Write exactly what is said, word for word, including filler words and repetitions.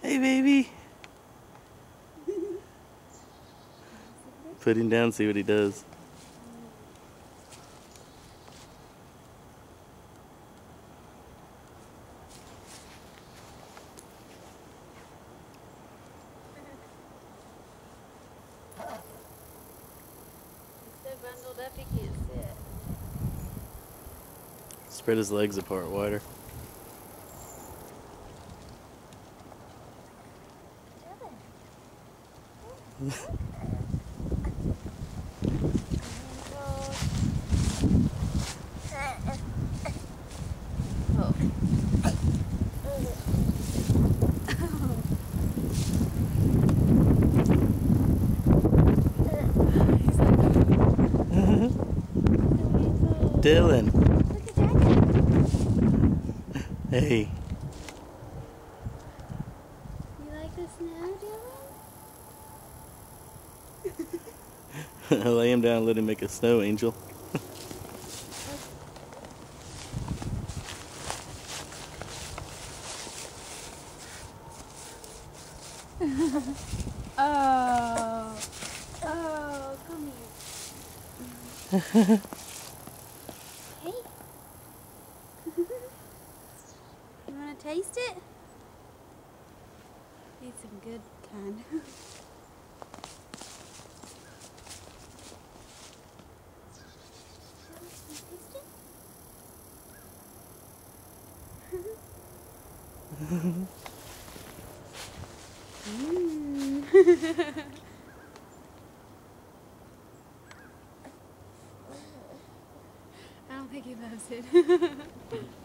Hey, baby. Put him down, see what he does. He's so bundled up he can't sit. Spread his legs apart wider. Dylan. Hey. You like the snow, Dylan? Lay him down and let him make a snow angel. Oh. Oh, come here. Hey. You want to taste it? It's some good kind. mm. I don't think he loves it.